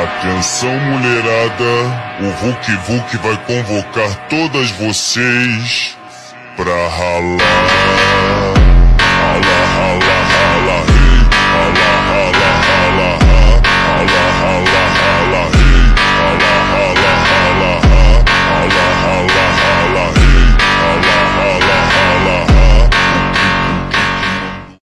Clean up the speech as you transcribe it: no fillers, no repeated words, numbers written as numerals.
Atenção, mulherada, o Vuk Vuk vai convocar todas vocês pra ralar. Rala, rala, rala, hey, rala.